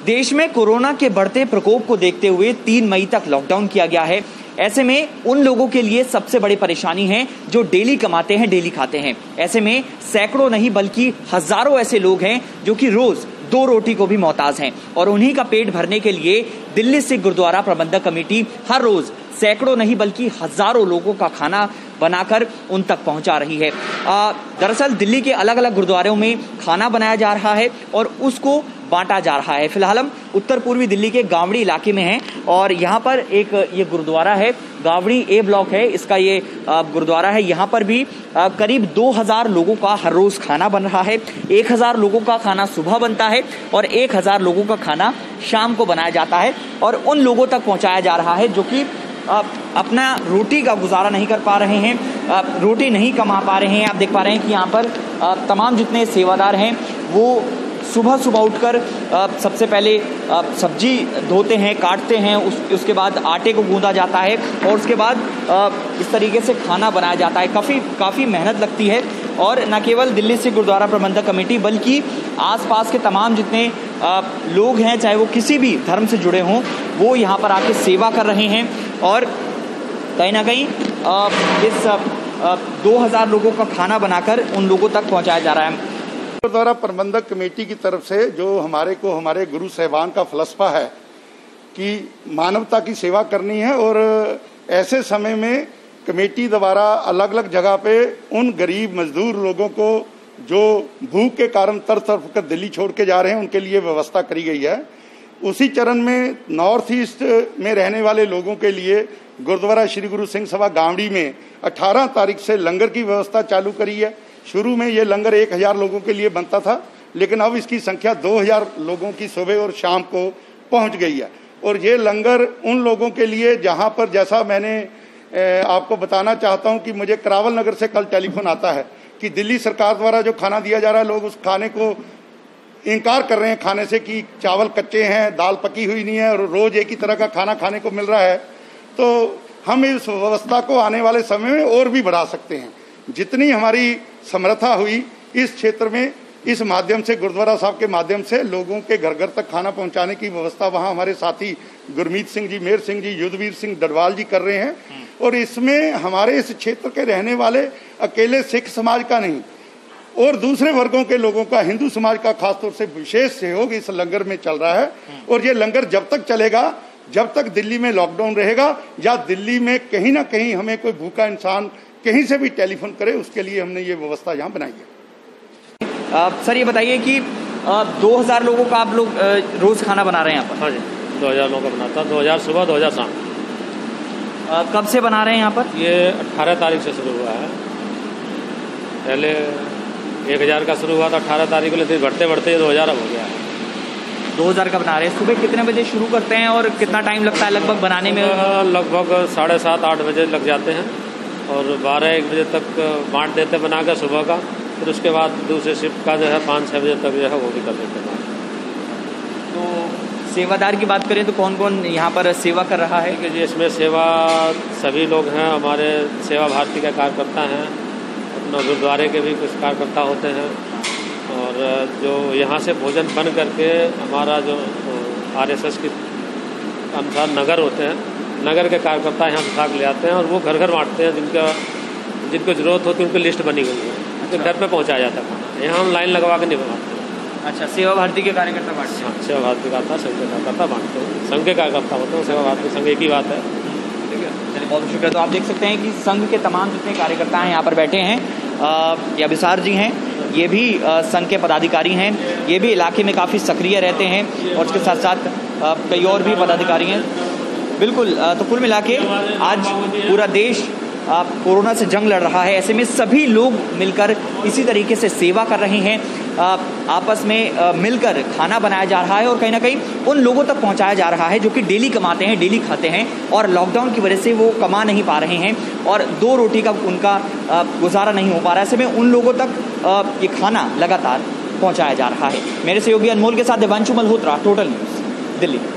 देश में कोरोना के बढ़ते प्रकोप को देखते हुए 3 मई तक लॉकडाउन किया गया है। ऐसे में उन लोगों के लिए सबसे बड़ी परेशानी है जो डेली कमाते हैं, डेली खाते हैं। ऐसे में सैकड़ों नहीं बल्कि हजारों ऐसे लोग हैं जो कि रोज 2 रोटी को भी मोहताज हैं और उन्हीं का पेट भरने के लिए दिल्ली सिख गुरुद्वारा प्रबंधक कमेटी हर रोज सैकड़ों नहीं बल्कि हजारों लोगों का खाना बनाकर उन तक पहुंचा रही है। दरअसल दिल्ली के अलग अलग गुरुद्वारों में खाना बनाया जा रहा है और उसको बांटा जा रहा है। फिलहाल हम उत्तर पूर्वी दिल्ली के गावड़ी इलाके में हैं और यहाँ पर एक ये गुरुद्वारा है, गावड़ी ए ब्लॉक है इसका ये गुरुद्वारा है। यहाँ पर भी करीब 2000 लोगों का हर रोज खाना बन रहा है। 1000 लोगों का खाना सुबह बनता है और 1000 लोगों का खाना शाम को बनाया जाता है और उन लोगों तक पहुँचाया जा रहा है जो कि अपना रोटी का गुजारा नहीं कर पा रहे हैं, रोटी नहीं कमा पा रहे हैं। आप देख पा रहे हैं कि यहाँ पर तमाम जितने सेवादार हैं वो सुबह सुबह उठकर सबसे पहले सब्जी धोते हैं, काटते हैं, उसके बाद आटे को गूंदा जाता है और उसके बाद इस तरीके से खाना बनाया जाता है। काफ़ी मेहनत लगती है और न केवल दिल्ली सिख गुरुद्वारा प्रबंधक कमेटी बल्कि आसपास के तमाम जितने लोग हैं, चाहे वो किसी भी धर्म से जुड़े हों, वो यहाँ पर आके सेवा कर रहे हैं और कहीं ना कहीं इस 2000 लोगों का खाना बनाकर उन लोगों तक पहुँचाया जा रहा है। गुरुद्वारा प्रबंधक कमेटी की तरफ से जो हमारे गुरु साहिबान का फलसफा है कि मानवता की सेवा करनी है और ऐसे समय में कमेटी द्वारा अलग अलग जगह पे उन गरीब मजदूर लोगों को जो भूख के कारण तरफ कर दिल्ली छोड़ के जा रहे हैं उनके लिए व्यवस्था करी गई है। उसी चरण में नॉर्थ ईस्ट में रहने वाले लोगों के लिए गुरुद्वारा श्री गुरु सिंह सभा गावड़ी में 18 तारीख से लंगर की व्यवस्था चालू करी है। शुरू में ये लंगर 1000 लोगों के लिए बनता था, लेकिन अब इसकी संख्या 2000 लोगों की सुबह और शाम को पहुंच गई है। और ये लंगर उन लोगों के लिए जहां पर, जैसा मैंने आपको बताना चाहता हूं कि मुझे करावल नगर से कल टेलीफोन आता है कि दिल्ली सरकार द्वारा जो खाना दिया जा रहा है, लोग उस खाने को इनकार कर रहे हैं खाने से कि चावल कच्चे हैं, दाल पकी हुई नहीं है और रोज एक ही तरह का खाना खाने को मिल रहा है। तो हम इस व्यवस्था को आने वाले समय में और भी बढ़ा सकते हैं। जितनी हमारी समर्था हुई इस क्षेत्र में, इस माध्यम से गुरुद्वारा साहब के माध्यम से लोगों के घर घर तक खाना पहुंचाने की व्यवस्था वहां हमारे साथी गुरमीत सिंह जी, मेहर सिंह जी, युद्धवीर सिंह डडवाल जी कर रहे हैं। और इसमें हमारे इस क्षेत्र के रहने वाले अकेले सिख समाज का नहीं और दूसरे वर्गों के लोगों का, हिंदू समाज का खासतौर से विशेष सहयोग इस लंगर में चल रहा है। और ये लंगर जब तक चलेगा, जब तक दिल्ली में लॉकडाउन रहेगा या दिल्ली में कहीं ना कहीं हमें कोई भूखा इंसान कहीं से भी टेलीफोन करे, उसके लिए हमने ये व्यवस्था यहाँ बनाई है। सर ये बताइए कि 2000 लोगों का आप लोग रोज खाना बना रहे हैं यहाँ पर? हाँ जी, 2000 लोगों का बनाता, 2000 सुबह 2000 शाम। कब से बना रहे हैं यहाँ पर? ये 18 तारीख से शुरू हुआ है। पहले 1000 का शुरू हुआ था 18 तारीख को, लेकिन बढ़ते बढ़ते 2000 अब हो गया है। 2000 का बना रहे हैं। सुबह कितने बजे शुरू करते हैं और कितना टाइम लगता है लगभग बनाने में? लगभग 7:30-8 बजे लग जाते हैं और 12-1 बजे तक बांट देते बनाकर सुबह का। फिर उसके बाद दूसरे शिफ्ट का जो है 5-6 बजे तक जो है वो भी कर देते हैं। तो सेवादार की बात करें तो कौन कौन यहाँ पर सेवा कर रहा है? कि इसमें सेवा सभी लोग हैं, हमारे सेवा भारती के कार्यकर्ता हैं, अपना गुरुद्वारे के भी कुछ कार्यकर्ता होते हैं और जो यहाँ से भोजन बन करके हमारा जो RSS के अनुसार नगर होते हैं, नगर के कार्यकर्ता यहाँ उठा के ले आते हैं और वो घर घर बांटते हैं। जिनको जरूरत होती है उनकी लिस्ट बनी हुई है, तो घर पे पहुँचाया जाता है खाना। यहाँ हम लाइन लगवा के नहीं बनाते। अच्छा, सेवा भारती के कार्यकर्ता बांटते हैं? हाँ, सेवा भारती का आता, संघ के कार्यकर्ता बांटते हैं। संघ के कार्यकर्ता होते हैं, सेवा भारती संघ एक ही बात है। ठीक है, चलिए बहुत शुक्रिया। तो आप देख सकते हैं कि संघ के तमाम जितने कार्यकर्ता हैं यहाँ पर बैठे हैं। ये अभिसार जी हैं, ये भी संघ के पदाधिकारी हैं, ये भी इलाके में काफ़ी सक्रिय रहते हैं और उसके साथ साथ कई और भी पदाधिकारी हैं। बिल्कुल, तो कुल मिला के आज पूरा देश कोरोना से जंग लड़ रहा है। ऐसे में सभी लोग मिलकर इसी तरीके से सेवा कर रहे हैं, आपस में मिलकर खाना बनाया जा रहा है और कहीं ना कहीं उन लोगों तक पहुंचाया जा रहा है जो कि डेली कमाते हैं, डेली खाते हैं और लॉकडाउन की वजह से वो कमा नहीं पा रहे हैं और 2 रोटी का उनका गुजारा नहीं हो पा रहा है। ऐसे में उन लोगों तक ये खाना लगातार पहुँचाया जा रहा है। मेरे सहयोगी अनमोल के साथ देवांशु मल्होत्रा, टोटल न्यूज़, दिल्ली।